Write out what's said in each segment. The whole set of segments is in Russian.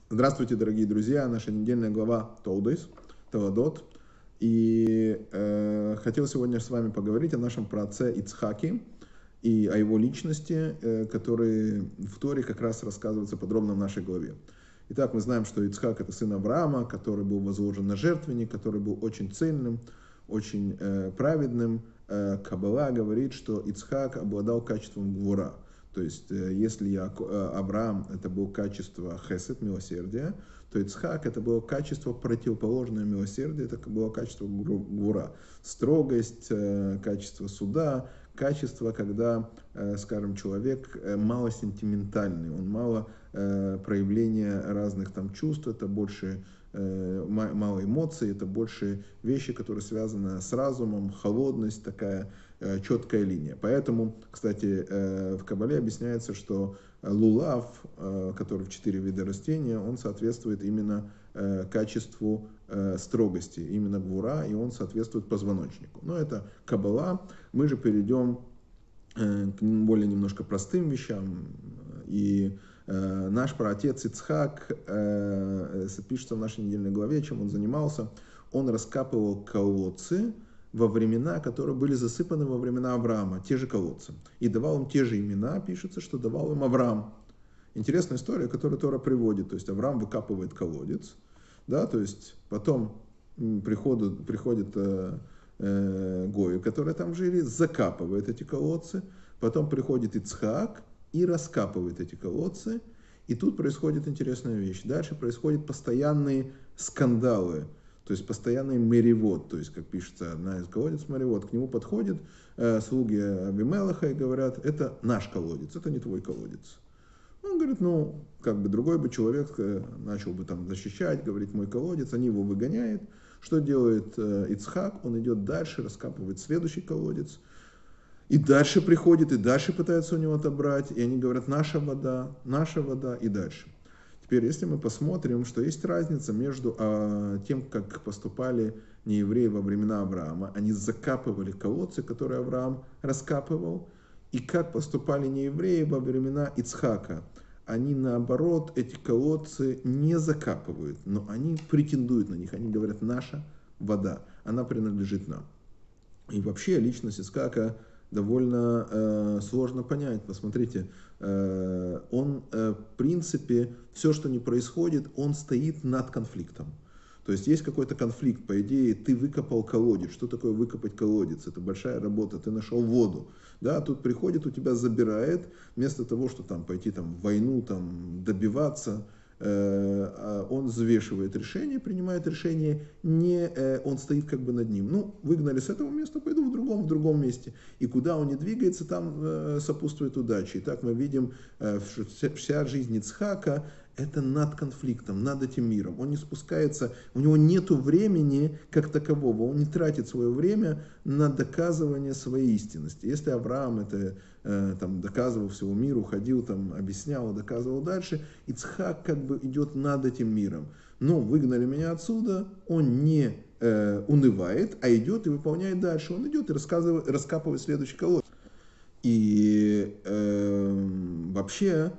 Здравствуйте, дорогие друзья! Наша недельная глава Толдот. И хотел сегодня с вами поговорить о нашем праотце Ицхаке и о его личности, который в Торе как раз рассказывается подробно в нашей главе. Итак, мы знаем, что Ицхак — это сын Авраама, который был возложен на жертвенник, который был очень цельным, очень праведным. Каббала говорит, что Ицхак обладал качеством гвура. То есть, если Авраам — это было качество хесед, милосердия, то Ицхак — это было качество противоположное милосердию, это было качество гвура. Строгость, качество суда, качество, когда, скажем, человек мало сентиментальный, он мало проявления разных там чувств, это больше мало эмоций, это больше вещи, которые связаны с разумом, холодность, такая четкая линия. Поэтому, кстати, в Каббале объясняется, что лулав, который в 4 вида растения, он соответствует именно качеству строгости, именно гвура, и он соответствует позвоночнику. Но это Каббала. Мы же перейдем к более немножко простым вещам. И наш праотец Ицхак, пишется в нашей недельной главе, чем он занимался. Он раскапывал колодцы во времена, которые были засыпаны во времена Авраама, те же колодцы. И давал им те же имена, пишется, что давал им Авраам. Интересная история, которую Тора приводит. То есть Авраам выкапывает колодец, да, то есть потом приходит гои, которые там жили, закапывает эти колодцы, потом приходит Ицхак и раскапывает эти колодцы, и тут происходит интересная вещь. Дальше происходят постоянные скандалы, то есть постоянный меревод, то есть, как пишется, одна из колодец меревод, к нему подходят слуги Авимелаха и говорят: это наш колодец, это не твой колодец. Он говорит, как бы другой бы человек начал бы там защищать, говорит, мой колодец, они его выгоняют. Что делает Ицхак? Он идет дальше, раскапывает следующий колодец, и дальше приходит, и дальше пытается у него отобрать, и они говорят, наша вода, и дальше. Теперь, если мы посмотрим, что есть разница между тем, как поступали неевреи во времена Авраама, они закапывали колодцы, которые Авраам раскапывал, и как поступали неевреи во времена Ицхака. Они, наоборот, эти колодцы не закапывают, но они претендуют на них. Они говорят, наша вода, она принадлежит нам. И вообще личность Ицхака довольно сложно понять. Посмотрите, он, в принципе, все, что не происходит, он стоит над конфликтом. То есть есть какой-то конфликт, по идее, ты выкопал колодец. Что такое выкопать колодец? Это большая работа, ты нашел воду. Да, тут приходит, у тебя забирает, вместо того, что там пойти там, в войну, там, добиваться, он взвешивает решение, принимает решение, он стоит как бы над ним. Выгнали с этого места, пойду в другом месте. И куда он не двигается, там сопутствует удача. И так мы видим, вся жизнь Ицхака — это над конфликтом, над этим миром. Он не спускается, у него нет времени как такового, он не тратит свое время на доказывание своей истинности. Если Авраам это там, доказывал всему миру, ходил, там, объяснял, доказывал дальше, Ицхак как бы идет над этим миром. Но выгнали меня отсюда, он не унывает, а идет и выполняет дальше. Он идет и раскапывает следующий колодец. И вообще,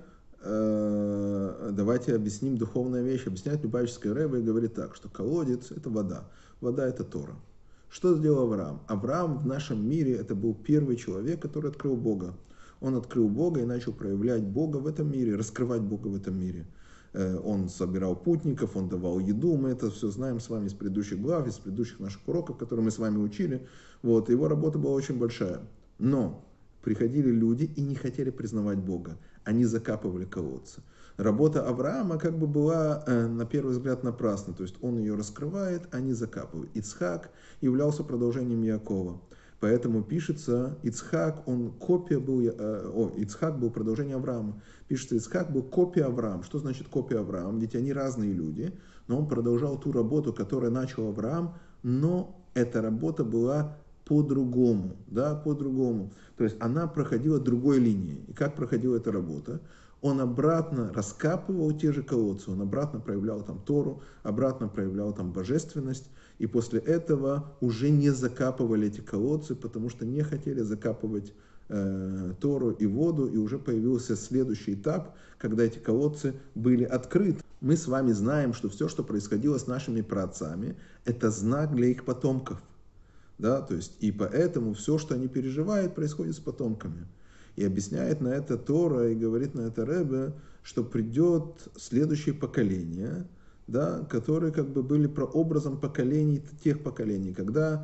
давайте объясним духовную вещь. Объясняет Любавическое Ребе и говорит так, что колодец — это вода. Вода — это Тора. Что сделал Авраам? Авраам в нашем мире — это был первый человек, который открыл Бога. Он открыл Бога и начал проявлять Бога в этом мире, раскрывать Бога в этом мире. Он собирал путников, он давал еду. Мы это все знаем с вами из предыдущих глав, из предыдущих наших уроков, которые мы с вами учили. Вот. Его работа была очень большая. Но приходили люди и не хотели признавать Бога. Они закапывали колодцы. Работа Авраама как бы была, на первый взгляд, напрасна. То есть он ее раскрывает, а не закапывает. Ицхак являлся продолжением Якова. Поэтому пишется, Ицхак был продолжением Авраама. Пишется, Ицхак был копия Авраама. Что значит копия Авраама? Ведь они разные люди. Но он продолжал ту работу, которую начал Авраам, но эта работа была по-другому, да, по-другому. То есть она проходила другой линией. И как проходила эта работа? Он обратно раскапывал те же колодцы, он обратно проявлял там Тору, обратно проявлял там божественность, и после этого уже не закапывали эти колодцы, потому что не хотели закапывать Тору и воду, и уже появился следующий этап, когда эти колодцы были открыты. Мы с вами знаем, что все, что происходило с нашими праотцами, это знак для их потомков. Да, то есть, и поэтому все, что они переживают, происходит с потомками. И объясняет на это Тора, и говорит на это Ребе, что придет следующее поколение, да, которые как бы были прообразом поколений, тех поколений. Когда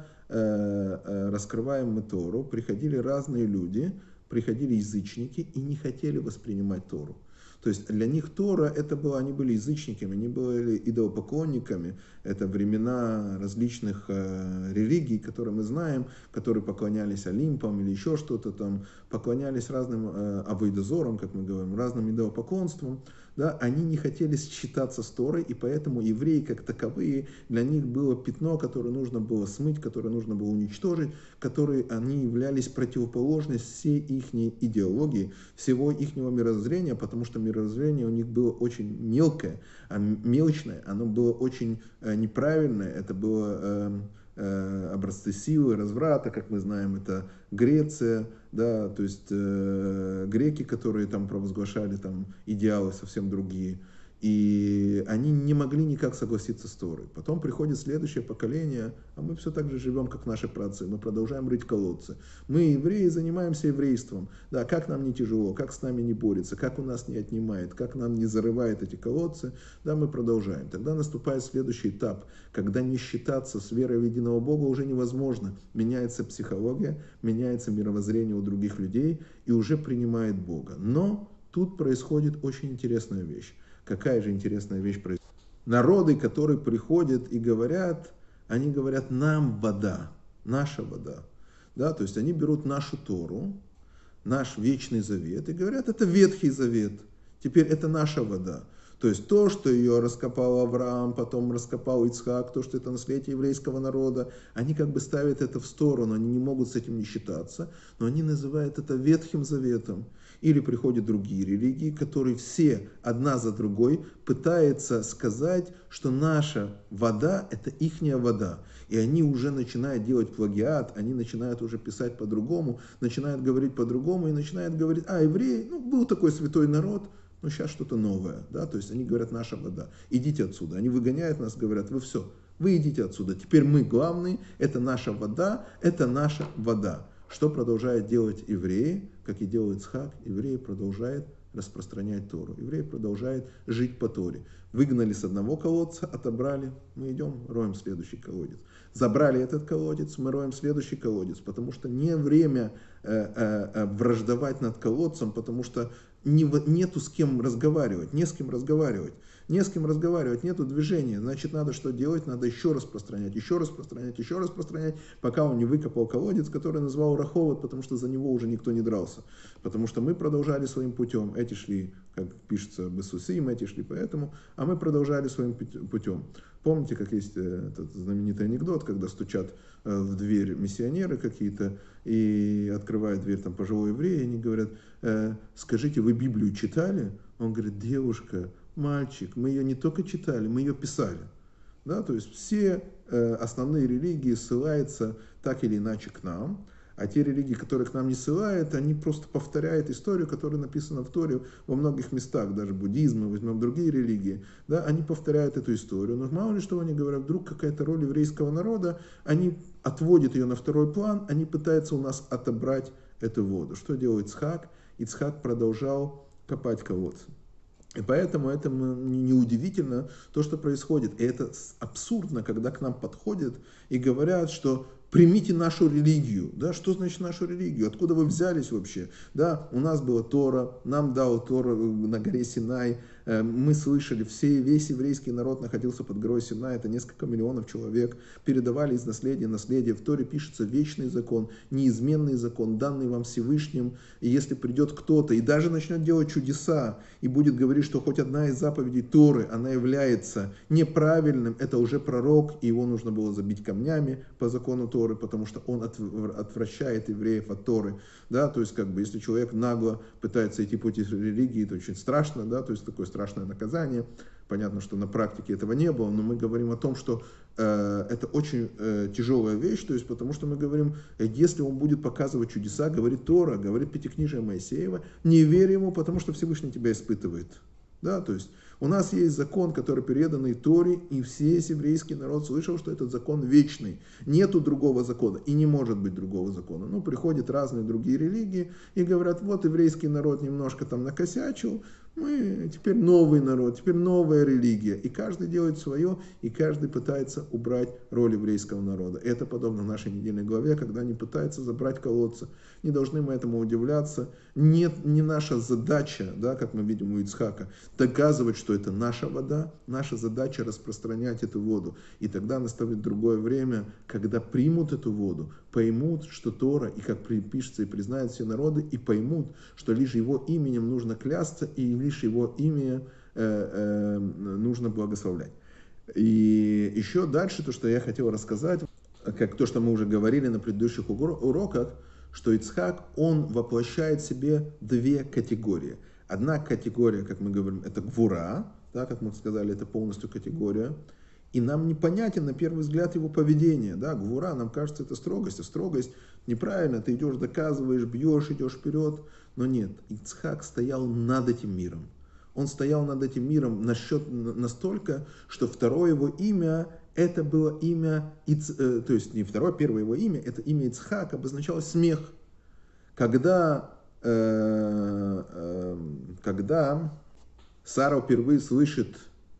раскрываем мы Тору, приходили разные люди, приходили язычники и не хотели воспринимать Тору. То есть для них Тора это было, они были язычниками, они были идолопоклонниками. Это времена различных религий, которые мы знаем, которые поклонялись Олимпам или еще что-то там, поклонялись разным авойдозорам, как мы говорим, разным идолопоклонствам. Да, они не хотели считаться с Торой, и поэтому евреи как таковые, для них было пятно, которое нужно было смыть, которое нужно было уничтожить, которые они являлись противоположностью всей их идеологии, всего их мировоззрения, потому что мировоззрение у них было очень мелкое, мелочное, оно было очень неправильное, это было образцы силы, разврата, как мы знаем, это Греция, да, то есть греки, которые там провозглашали там идеалы совсем другие, и они не могли никак согласиться с Торой. Потом приходит следующее поколение, а мы все так же живем, как наши праотцы, мы продолжаем рыть колодцы. Мы, евреи, занимаемся еврейством, да, как нам не тяжело, как с нами не борется, как у нас не отнимает, как нам не зарывает эти колодцы, да, мы продолжаем. Тогда наступает следующий этап, когда не считаться с верой в единого Бога уже невозможно. Меняется психология, меняется мировоззрение у других людей и уже принимает Бога. Но тут происходит очень интересная вещь. Какая же интересная вещь происходит? Народы, которые приходят и говорят, они говорят, нам вода, наша вода. Да, то есть они берут нашу Тору, наш вечный завет и говорят, это Ветхий Завет, теперь это наша вода. То есть то, что ее раскопал Авраам, потом раскопал Ицхак, то, что это наследие еврейского народа, они как бы ставят это в сторону, они не могут с этим не считаться, но они называют это Ветхим Заветом. Или приходят другие религии, которые все одна за другой пытаются сказать, что наша вода – это ихняя вода. И они уже начинают делать плагиат, они начинают уже писать по-другому, начинают говорить по-другому и начинают говорить, евреи, был такой святой народ, но сейчас что-то новое. Да? То есть они говорят, наша вода, идите отсюда. Они выгоняют нас, говорят, вы идите отсюда. Теперь мы главные, это наша вода, это наша вода. Что продолжают делать евреи, как и делает Ицхак? Евреи продолжают распространять Тору. Евреи продолжают жить по Торе. Выгнали с одного колодца, отобрали, мы идем, роем следующий колодец. Забрали этот колодец, мы роем следующий колодец, потому что не время враждовать над колодцем, потому что нету с кем разговаривать, не с кем разговаривать. Не с кем разговаривать, нету движения, значит, надо что делать? Надо еще распространять, еще распространять, еще распространять, пока он не выкопал колодец, который назвал Раховот, потому что за него уже никто не дрался. Потому что мы продолжали своим путем, эти шли, как пишется, Бесусим, эти шли поэтому, а мы продолжали своим путем. Помните, как есть этот знаменитый анекдот, когда стучат в дверь миссионеры какие-то и открывают дверь там пожилой еврей, и они говорят, скажите, вы Библию читали? Он говорит, девушка, мальчик, мы ее не только читали, мы ее писали. Да, то есть все основные религии ссылаются так или иначе к нам, а те религии, которые к нам не ссылают, они просто повторяют историю, которая написана в Торе во многих местах, даже буддизм, мы возьмем другие религии, да, они повторяют эту историю. Но мало ли что они говорят, вдруг какая-то роль еврейского народа, они отводят ее на второй план, они пытаются у нас отобрать эту воду. Что делает Ицхак? Ицхак продолжал копать колодцы. И поэтому это неудивительно то, что происходит. И это абсурдно, когда к нам подходят и говорят, что примите нашу религию. Да, что значит нашу религию? Откуда вы взялись вообще? Да, у нас была Тора, нам дал Тора на горе Синай. Мы слышали, весь еврейский народ находился под горой Синай, это несколько миллионов человек, передавали из наследия наследие. В Торе пишется вечный закон, неизменный закон, данный вам Всевышним. И если придет кто-то и даже начнет делать чудеса, и будет говорить, что хоть одна из заповедей Торы, она является неправильным, это уже пророк, и его нужно было забить камнями по закону Торы, потому что он отвращает евреев от Торы. Да? То есть, если человек нагло пытается идти по пути религии, это очень страшно, да? То есть такое страшное наказание. Понятно, что на практике этого не было, но мы говорим о том, что это очень тяжелая вещь, то есть потому что мы говорим, если он будет показывать чудеса, говорит Тора, говорит Пятикнижие Моисеева, не верь ему, потому что Всевышний тебя испытывает. Да, то есть у нас есть закон, который переданный Торе, и весь еврейский народ слышал, что этот закон вечный. Нету другого закона, и не может быть другого закона. Ну, приходят разные другие религии и говорят, вот еврейский народ немножко там накосячил, мы теперь новый народ, теперь новая религия. И каждый делает свое, и каждый пытается убрать роль еврейского народа. Это подобно нашей недельной главе, когда они пытаются забрать колодцы. Не должны мы этому удивляться. Нет, не наша задача, да, как мы видим у Ицхака, доказывать, что это наша вода. Наша задача распространять эту воду. И тогда настанет другое время, когда примут эту воду, поймут, что Тора, и как пишется, и признают все народы, и поймут, что лишь его именем нужно клясться, и лишь его имя нужно благословлять. И еще дальше то, что я хотел рассказать, как то, что мы уже говорили на предыдущих уроках, что Ицхак, он воплощает в себе две категории. Одна категория, как мы говорим, это гвура, да, как мы сказали, это полностью категория. И нам непонятен на первый взгляд его поведение. Да? Гвура, нам кажется, это строгость. А строгость неправильно. Ты идешь, доказываешь, бьешь, идешь вперед. Но нет, Ицхак стоял над этим миром. Он стоял над этим миром настолько, что второе его имя, это было имя, то есть не второе, первое его имя, это имя Ицхак обозначало смех. Когда Сара впервые слышит,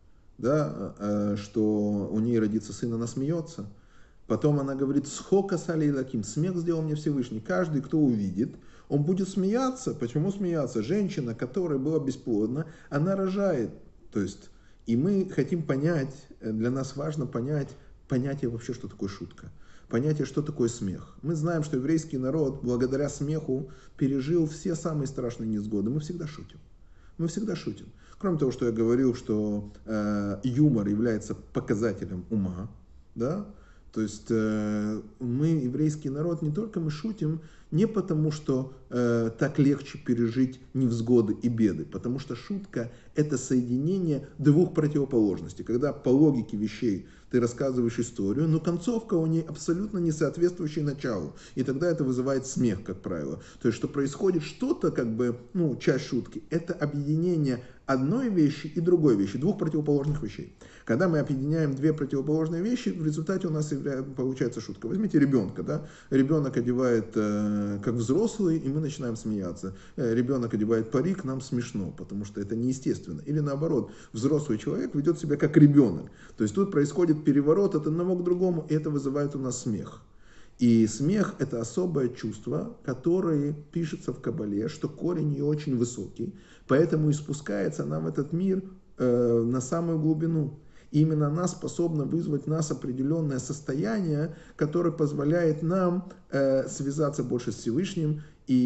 да, что у нее родится сын, она смеется. Потом она говорит, схока сали лаким, смех сделал мне Всевышний. Каждый, кто увидит, он будет смеяться. Почему смеяться? Женщина, которая была бесплодна, она рожает. То есть, и мы хотим понять, для нас важно понять понятие вообще, что такое шутка. Понятие, что такое смех. Мы знаем, что еврейский народ, благодаря смеху, пережил все самые страшные невзгоды. Мы всегда шутим. Мы всегда шутим. Кроме того, что я говорил, что юмор является показателем ума, да? То есть мы, еврейский народ, не только мы шутим, не потому, что так легче пережить невзгоды и беды, потому что шутка – это соединение двух противоположностей. Когда по логике вещей ты рассказываешь историю, но концовка у нее абсолютно не соответствующая началу. И тогда это вызывает смех, как правило. То есть, что происходит что-то, как бы, ну, часть шутки, это объединение одной вещи и другой вещи, двух противоположных вещей. Когда мы объединяем две противоположные вещи, в результате у нас получается шутка. Возьмите ребенка, да? Ребенок одевает как взрослый, и мы начинаем смеяться. Ребенок одевает парик, нам смешно, потому что это неестественно. Или наоборот, взрослый человек ведет себя как ребенок. То есть тут происходит переворот от одного к другому, и это вызывает у нас смех. И смех – это особое чувство, которое пишется в Кабале, что корень ее очень высокий, поэтому и спускается она в этот мир на самую глубину. И именно она способна вызвать в нас определенное состояние, которое позволяет нам связаться больше с Всевышним.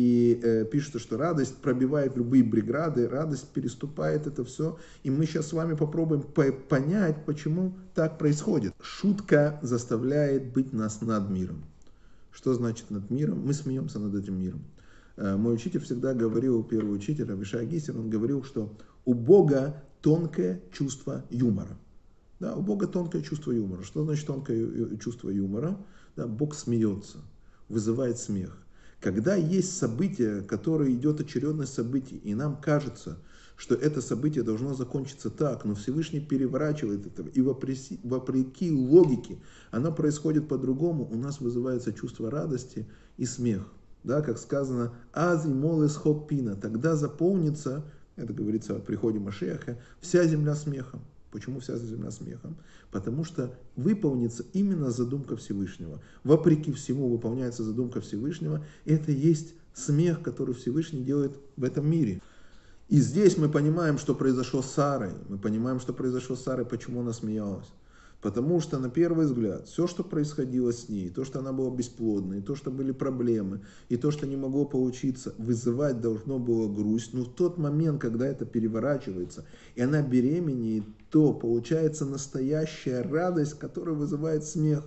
И пишется, что радость пробивает любые преграды, радость переступает это все. И мы сейчас с вами попробуем понять, почему так происходит. Шутка заставляет быть нас над миром. Что значит над миром? Мы смеемся над этим миром. Мой учитель всегда говорил, первый учитель, Авишай Гисер, он говорил, что у Бога тонкое чувство юмора. Да, у Бога тонкое чувство юмора. Что значит тонкое чувство юмора? Да, Бог смеется, вызывает смех. Когда есть событие, которое идет очередность событий, и нам кажется, что это событие должно закончиться так, но Всевышний переворачивает это, и вопреки логике оно происходит по-другому, у нас вызывается чувство радости и смех. Да, как сказано, «Ази молес хоппина», тогда заполнится, это говорится о приходе Машиаха, вся земля смехом. Почему вся земля смехом? Потому что выполнится именно задумка Всевышнего. Вопреки всему выполняется задумка Всевышнего. Это и есть смех, который Всевышний делает в этом мире. И здесь мы понимаем, что произошло с Сарой. Мы понимаем, что произошло с Сарой, почему она смеялась. Потому что, на первый взгляд, все, что происходило с ней, то, что она была бесплодной, то, что были проблемы, и то, что не могло получиться, вызывать должно было грусть. Но в тот момент, когда это переворачивается, и она беременеет, то получается настоящая радость, которая вызывает смех.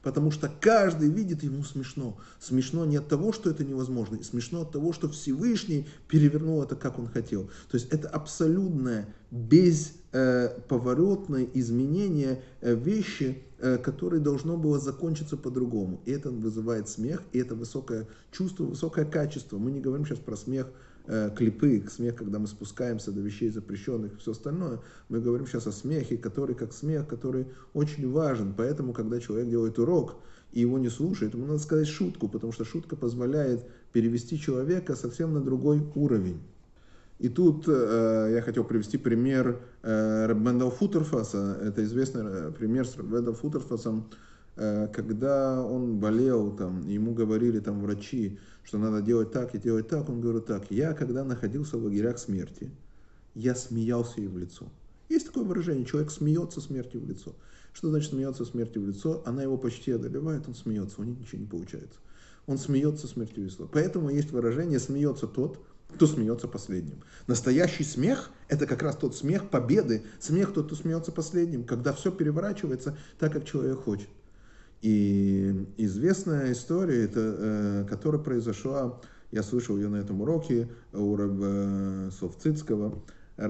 потому что каждый видит, ему смешно. Смешно не от того, что это невозможно, смешно от того, что Всевышний перевернул это, как он хотел. То есть это абсолютное, бесповоротное изменение вещи, которое должно было закончиться по-другому. И это вызывает смех, и это высокое чувство, высокое качество. Мы не говорим сейчас про смех, клипы, смех, когда мы спускаемся до вещей запрещенных и все остальное. Мы говорим сейчас о смехе, который как смех, который очень важен. Поэтому, когда человек делает урок и его не слушает, ему надо сказать шутку, потому что шутка позволяет перевести человека совсем на другой уровень. И тут я хотел привести пример Рабби Мендел Футерфаса. Это известный пример с Рабби Мендел Футерфасом, когда он болел, там, ему говорили там врачи, что надо делать так и делать так, он говорит так: я, когда находился в лагерях смерти, я смеялся ей в лицо. Есть такое выражение: человек смеется смерти в лицо. Что значит смеется смерти в лицо? Она его почти одолевает, он смеется, у них ничего не получается. Он смеется смерти в лицо. Поэтому есть выражение: смеется тот, кто смеется последним. Настоящий смех – это как раз тот смех победы, смех тот, кто смеется последним, когда все переворачивается так, как человек хочет. И известная история, это, которая произошла, я слышал ее на этом уроке у раввина Совцицкого,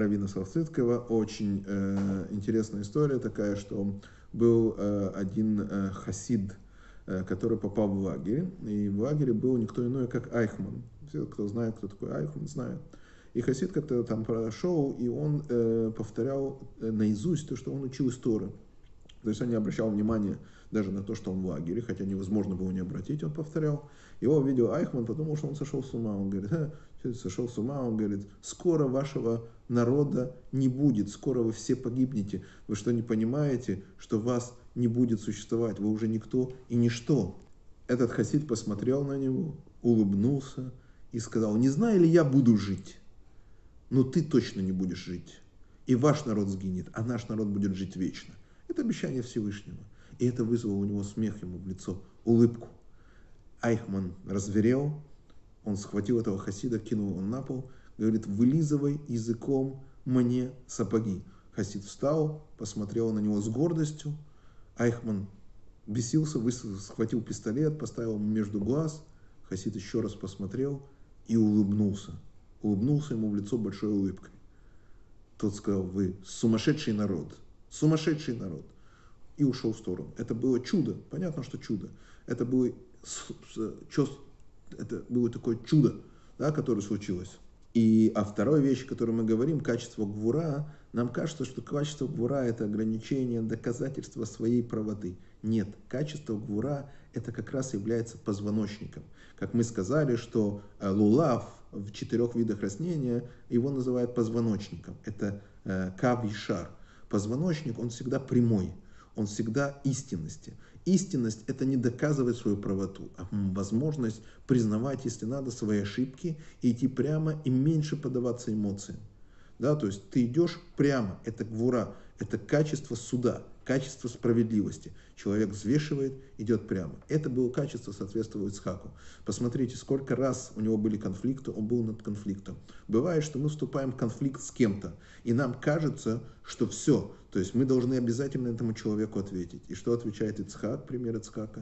очень интересная история такая, что был один хасид, который попал в лагерь, и в лагере был никто иной, как Айхман. Все, кто знает, кто такой Айхман, знает. И хасид как-то там прошел, и он повторял наизусть то, что он учил из Торы. То есть он не обращал внимания даже на то, что он в лагере, хотя невозможно было не обратить, он повторял. Его увидел Айхман, подумал, что он сошел с ума. Он говорит: сошел с ума, он говорит: скоро вашего народа не будет, скоро вы все погибнете. Вы что, не понимаете, что вас не будет существовать, вы уже никто и ничто? Этот хасид посмотрел на него, улыбнулся и сказал: не знаю ли я буду жить, но ты точно не будешь жить. И ваш народ сгинет, а наш народ будет жить вечно. Это обещание Всевышнего. И это вызвало у него смех ему в лицо, улыбку. Айхман разверел, он схватил этого хасида, кинул его на пол, говорит: вылизывай языком мне сапоги. Хасид встал, посмотрел на него с гордостью. Айхман бесился, схватил пистолет, поставил ему между глаз. Хасид еще раз посмотрел и улыбнулся. Улыбнулся ему в лицо большой улыбкой. Тот сказал: вы сумасшедший народ. Сумасшедший народ. И ушел в сторону. Это было чудо. Понятно, что чудо. Это было такое чудо, да, которое случилось. И о второй вещи, о которой мы говорим, качество гвура, нам кажется, что качество гвура – это ограничение, доказательство своей правоты. Нет, качество гвура – это как раз является позвоночником. Как мы сказали, что лулав в 4 видах растения, его называют позвоночником. Это кав и шар. Позвоночник, он всегда прямой, он всегда истинности. Истинность – это не доказывать свою правоту, а возможность признавать, если надо, свои ошибки и идти прямо и меньше поддаваться эмоциям. Да, то есть ты идешь прямо, это гвура, это качество суда, качество справедливости. Человек взвешивает, идет прямо. Это было качество, соответствует Ицхаку. Посмотрите, сколько раз у него были конфликты, он был над конфликтом. Бывает, что мы вступаем в конфликт с кем-то, и нам кажется, что все, то есть мы должны обязательно этому человеку ответить. И что отвечает Ицхак, пример Ицхака?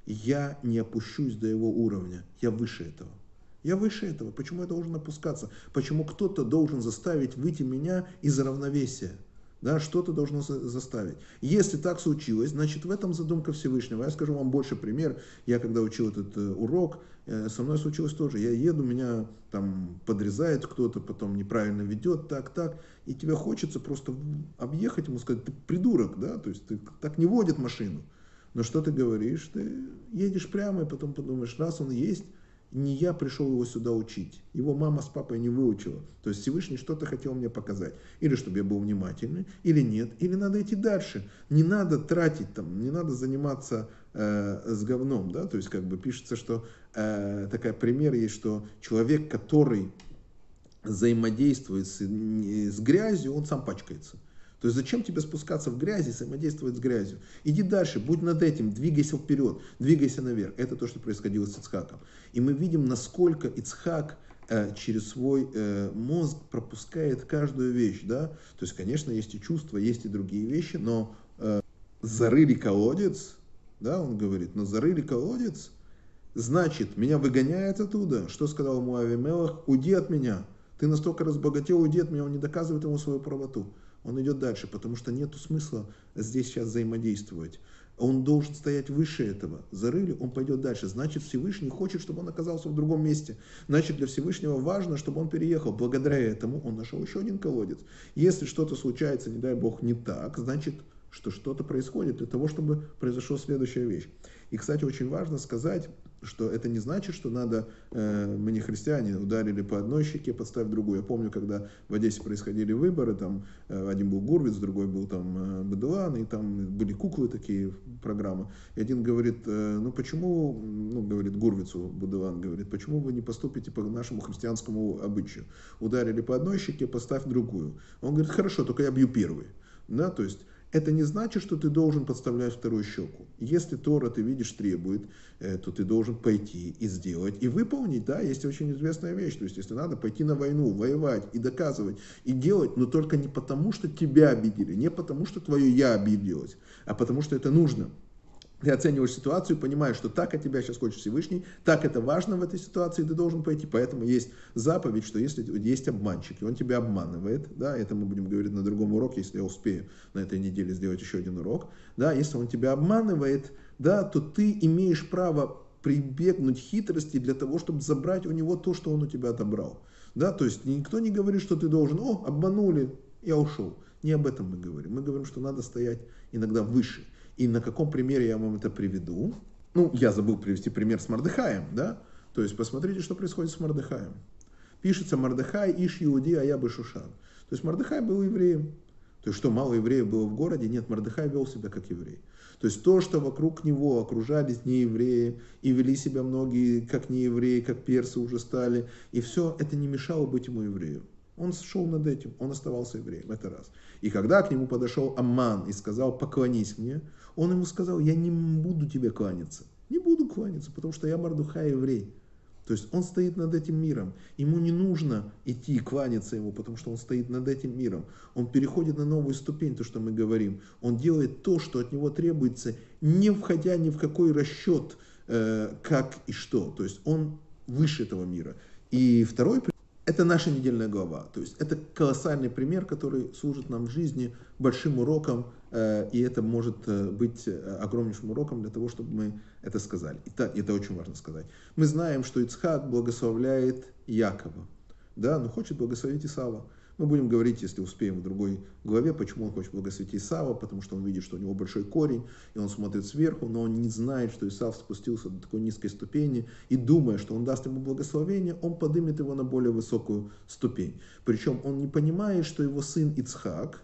Я не опущусь до его уровня, я выше этого. Я выше этого. Почему я должен опускаться? Почему кто-то должен заставить выйти меня из равновесия? Да, что-то должно заставить. Если так случилось, значит в этом задумка Всевышнего. Я скажу вам больше пример. Я когда учил этот урок, со мной случилось тоже. Я еду, меня там подрезает кто-то, потом неправильно ведет, так. И тебе хочется просто объехать ему, сказать: ты придурок, да, то есть ты так не водит машину. Но что ты говоришь? Ты едешь прямо и потом подумаешь: раз он есть, не я пришел его сюда учить. Его мама с папой не выучила. То есть Всевышний что-то хотел мне показать. Или чтобы я был внимательный, или нет. Или надо идти дальше. Не надо тратить, там, не надо заниматься с говном. Да? То есть как бы пишется, что такой пример есть, что человек, который взаимодействует с грязью, он сам пачкается. То есть зачем тебе спускаться в грязь и взаимодействовать с грязью? Иди дальше, будь над этим, двигайся вперед, двигайся наверх. Это то, что происходило с Ицхаком. И мы видим, насколько Ицхак через свой мозг пропускает каждую вещь. Да? То есть, конечно, есть и чувства, есть и другие вещи, но зарыли колодец, Да, он говорит, но зарыли колодец, значит, меня выгоняет оттуда. Что сказал ему Авимелах? Уйди от меня. Ты настолько разбогател, уйди от меня. Он не доказывает ему свою правоту. Он идет дальше, потому что нет смысла здесь сейчас взаимодействовать. Он должен стоять выше этого. Зарыли, он пойдет дальше. Значит, Всевышний хочет, чтобы он оказался в другом месте. Значит, для Всевышнего важно, чтобы он переехал. Благодаря этому он нашел еще один колодец. Если что-то случается, не дай Бог, не так, значит, что что-то происходит для того, чтобы произошла следующая вещь. И, кстати, очень важно сказать, что это не значит, что надо, мы не христиане, ударили по одной щеке, подставь другую. Я помню, когда в Одессе происходили выборы, там один был Гурвиц, другой был там Бадуан, и там были куклы такие, программы. И один говорит, ну почему, ну говорит Гурвицу, Бадуан говорит, почему вы не поступите по нашему христианскому обычаю? Ударили по одной щеке, подставь другую. Он говорит, хорошо, только я бью первый. Да, то есть это не значит, что ты должен подставлять вторую щеку. Если Тора, ты видишь, требует, то ты должен пойти и сделать, и выполнить. Да, есть очень известная вещь. То есть, если надо пойти на войну, воевать и доказывать, и делать, но только не потому, что тебя обидели, не потому, что твое «я» обиделось, а потому, что это нужно. Ты оцениваешь ситуацию, понимаешь, что так от тебя сейчас хочет Всевышний, так это важно в этой ситуации, ты должен пойти. Поэтому есть заповедь, что если есть обманщик, и он тебя обманывает, да, это мы будем говорить на другом уроке, если я успею на этой неделе сделать еще один урок, да, если он тебя обманывает, да, то ты имеешь право прибегнуть к хитрости для того, чтобы забрать у него то, что он у тебя отобрал. Да, то есть никто не говорит, что ты должен, обманули, я ушел. Не об этом мы говорим. Мы говорим, что надо стоять иногда выше. И на каком примере я вам это приведу? Ну, я забыл привести пример с Мордехаем, да? То есть, посмотрите, что происходит с Мордехаем. Пишется Мордехай, Иш Иуди, а я бы Шушан. То есть, Мордехай был евреем. То есть, что мало евреев было в городе? Нет, Мордехай вел себя как еврей. То есть, то, что вокруг него окружались неевреи, и вели себя многие как неевреи, как персы уже стали, и все это не мешало быть ему евреем. Он шел над этим, он оставался евреем, это раз. И когда к нему подошел Амман и сказал, поклонись мне, он ему сказал, я не буду тебе кланяться. Не буду кланяться, потому что я Мордехай еврей. То есть он стоит над этим миром. Ему не нужно идти и кланяться ему, потому что он стоит над этим миром. Он переходит на новую ступень, то, что мы говорим. Он делает то, что от него требуется, не входя ни в какой расчет, как и что. То есть он выше этого мира. И второй пример. Это наша недельная глава. То есть это колоссальный пример, который служит нам в жизни большим уроком, и это может быть огромнейшим уроком для того, чтобы мы это сказали. Это очень важно сказать. Мы знаем, что Ицхак благословляет Якова, да, но хочет благословить Исава. Мы будем говорить, если успеем, в другой главе, почему он хочет благословить Исава, потому что он видит, что у него большой корень, и он смотрит сверху, но он не знает, что Исав спустился до такой низкой ступени, и думая, что он даст ему благословение, он поднимет его на более высокую ступень. Причем он не понимает, что его сын Ицхак,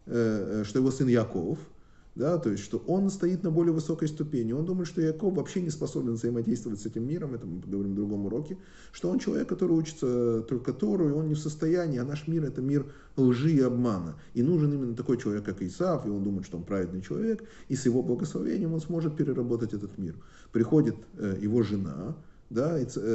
что его сын Яков, да, то есть, что он стоит на более высокой ступени. Он думает, что Яков вообще не способен взаимодействовать с этим миром, это мы поговорим в другом уроке, что он человек, который учится только Тору, и он не в состоянии, а наш мир это мир лжи и обмана. И нужен именно такой человек, как Исав, и он думает, что он праведный человек, и с его благословением он сможет переработать этот мир. Приходит его жена, да,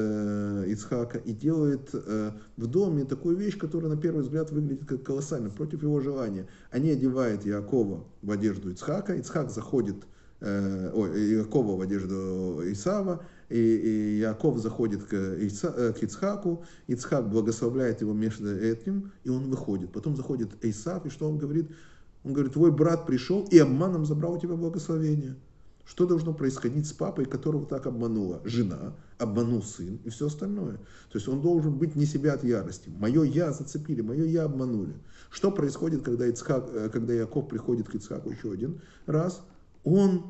Ицхака, и делает в доме такую вещь, которая на первый взгляд выглядит как колоссально, против его желания. Они одевают Яакова в одежду Ицхака, Ицхак заходит, Яакова в одежду Исава, и Яаков заходит к Ицхаку, Ицхак благословляет его между этим, и он выходит. Потом заходит Исав, и что он говорит? Он говорит, твой брат пришел и обманом забрал у тебя благословение. Что должно происходить с папой, которого так обманула жена, обманул сын и все остальное? То есть он должен быть не себя от ярости. Мое «я» зацепили, мое «я» обманули. Что происходит, когда Яков приходит к Ицхаку еще один раз? Его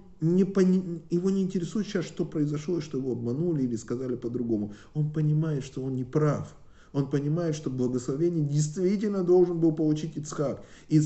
не интересует сейчас, что произошло, что его обманули или сказали по-другому. Он понимает, что он не прав. Он понимает, что благословение действительно должен был получить Ицхак.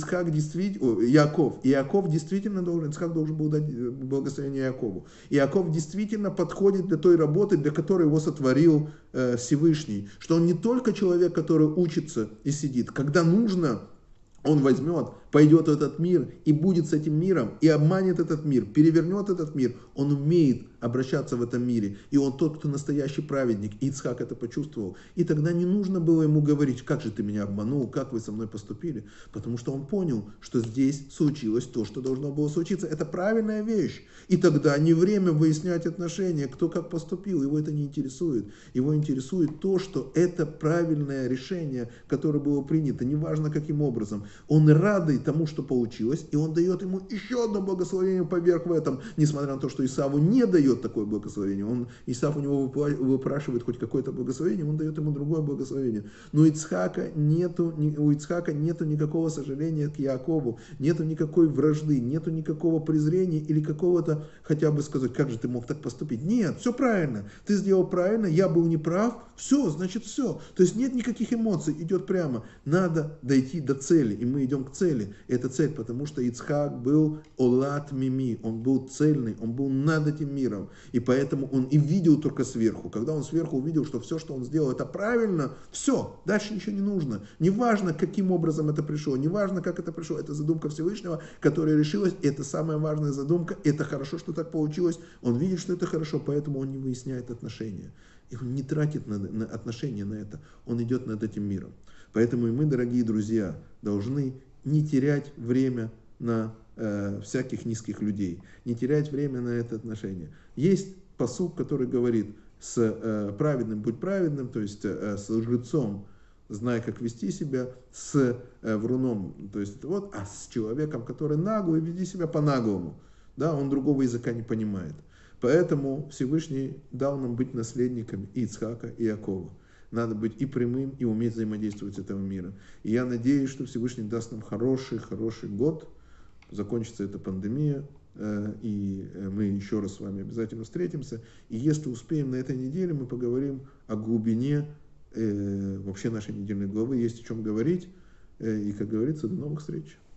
Яков. И Яков действительно должен, Ицхак должен был дать благословение Якову. И Яков действительно подходит для той работы, для которой его сотворил Всевышний. Что он не только человек, который учится и сидит. Когда нужно, он возьмет пойдет в этот мир и будет с этим миром, и обманет этот мир, перевернет этот мир, он умеет обращаться в этом мире. И он тот, кто настоящий праведник. И Ицхак это почувствовал. И тогда не нужно было ему говорить, как же ты меня обманул, как вы со мной поступили. Потому что он понял, что здесь случилось то, что должно было случиться. Это правильная вещь. И тогда не время выяснять отношения, кто как поступил. Его это не интересует. Его интересует то, что это правильное решение, которое было принято. Неважно каким образом. Он радый тому, что получилось. И он дает ему еще одно благословение поверх в этом. Несмотря на то, что Исаву не дает такое благословение. Исав у него выпрашивает хоть какое-то благословение, он дает ему другое благословение. Но у Ицхака нету никакого сожаления к Яакову, нету никакой вражды, нету никакого презрения или какого-то, хотя бы сказать, как же ты мог так поступить. Нет, все правильно, ты сделал правильно, я был неправ, все, значит все. То есть нет никаких эмоций, идет прямо. Надо дойти до цели, и мы идем к цели. Это цель, потому что Ицхак был олат мими, он был цельный, он был над этим миром. И поэтому он и видел только сверху. Когда он сверху увидел, что все, что он сделал, это правильно, все, дальше ничего не нужно. Неважно, каким образом это пришло, неважно, как это пришло, это задумка Всевышнего, которая решилась, это самая важная задумка, это хорошо, что так получилось. Он видит, что это хорошо, поэтому он не выясняет отношения. И он не тратит на отношения на это, он идет над этим миром. Поэтому и мы, дорогие друзья, должны не терять время на всяких низких людей, не терять время на это отношение. Есть пасук, который говорит, с праведным будь праведным, то есть с лжецом знай, как вести себя, с вруном, то есть вот, а с человеком, который наглый, веди себя по-наглому. Да, он другого языка не понимает. Поэтому Всевышний дал нам быть наследниками и Ицхака, и Иакова. Надо быть и прямым, и уметь взаимодействовать с этим миром. И я надеюсь, что Всевышний даст нам хороший год. Закончится эта пандемия, и мы еще раз с вами обязательно встретимся. И если успеем на этой неделе, мы поговорим о глубине вообще нашей недельной главы. Есть о чем говорить. И, как говорится, до новых встреч.